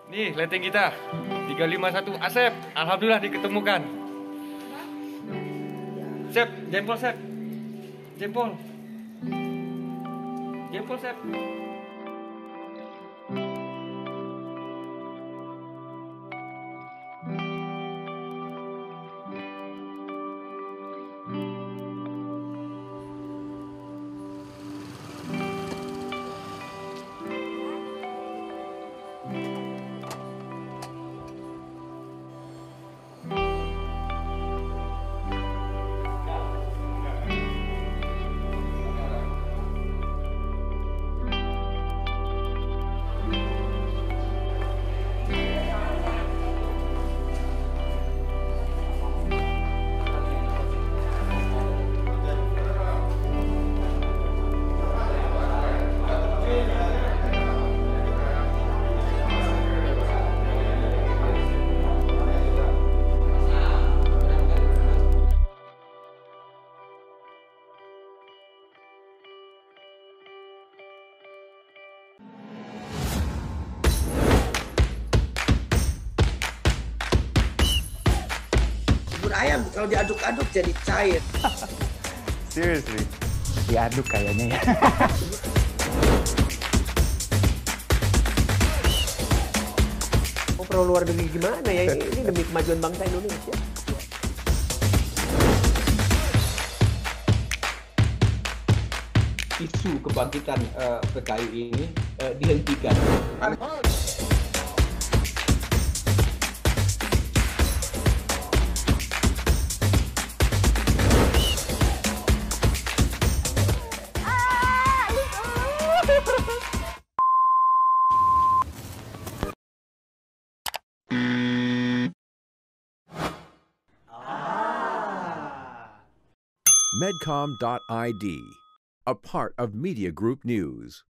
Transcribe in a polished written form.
Nih, leteng kita. 351 Asep. Alhamdulillah diketemukan. Sep, jempol Sep. Jempol. Jempol Sep. Bubur ayam kalau diaduk-aduk jadi cair. Seriously? Diaduk kayaknya ya. Oh, perlu luar negeri gimana ya? Ini demi kemajuan bangsa Indonesia. Isu kebangkitan PKI ini dihentikan. Medcom.id, a part of Media Group News.